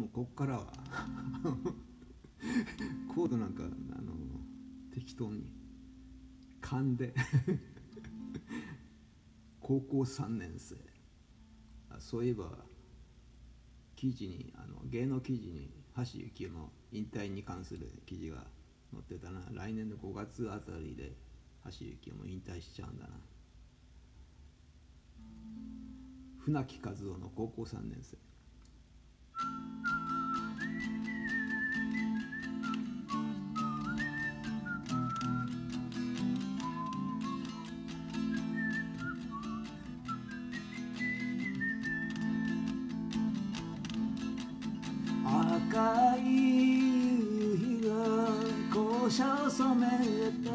もうこっからはコードなんか適当に勘で高校3年生、そういえば記事に芸能記事に橋幸夫の引退に関する記事が載ってたな。来年の5月あたりで橋幸夫も引退しちゃうんだな。船木和夫の高校3年生。赤い夕日が校舎を染めて、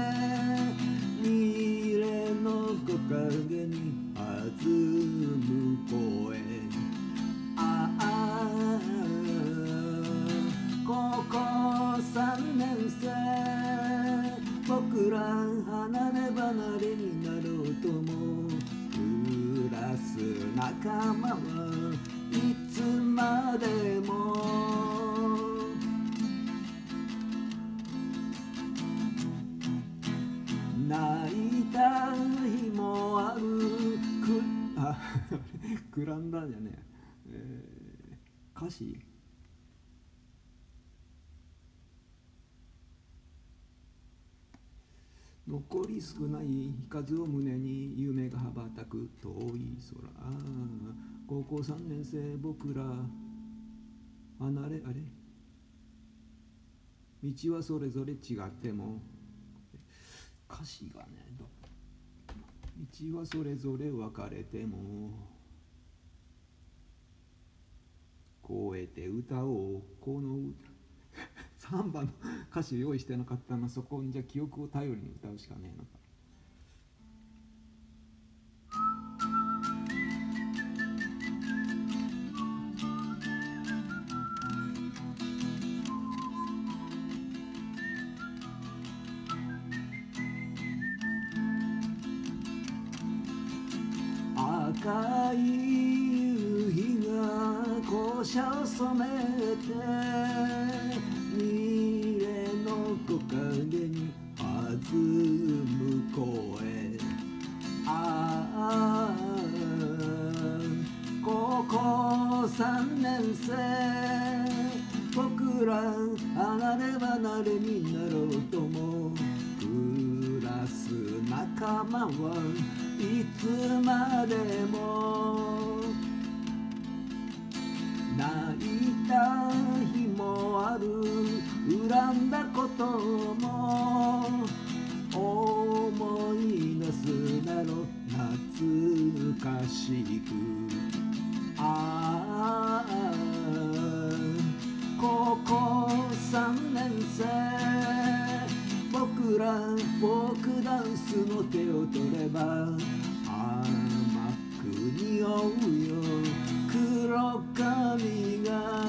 二レの木陰に弾む声。ああ高校3年生、僕ら離れ離れになろうとも、クラス仲間はいつまでも泣いた日もある。クランダーじゃねえ、歌詞残り少ない数を胸に夢が羽ばたく遠い空。高校3年生僕ら離れ道はそれぞれ違っても、歌詞がね、道はそれぞれ分かれてもこうやって歌おう。この3番の歌詞用意してなかったの。そこにじゃあ記憶を頼りに歌うしかねえのか。赤い夕日が校舎を染めて、二レの木陰に弾む声。ああ高校3年生、僕ら離れ離れになろうとも、クラス仲間はいつまでも泣いた日もある。恨んだことも思い出すだろ懐かしく。ああ高校3年生、僕らフォークダンスの手を取れば甘く匂うよ黒髪が。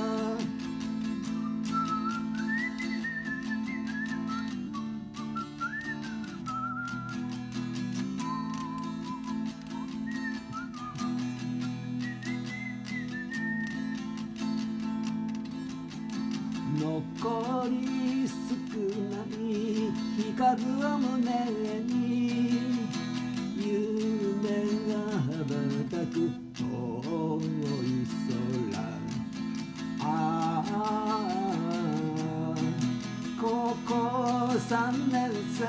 残り少ない日数を胸に夢が羽ばたく遠い空。ああ高校3年生、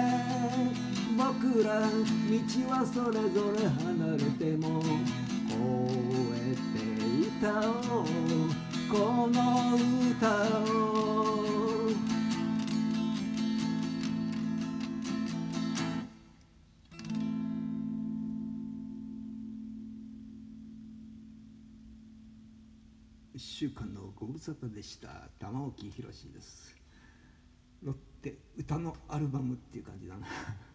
僕ら道はそれぞれ離れてもこうやって歌おうこの歌を。1週間のご無沙汰でした。玉置宏です。ロッテ歌のアルバムっていう感じだな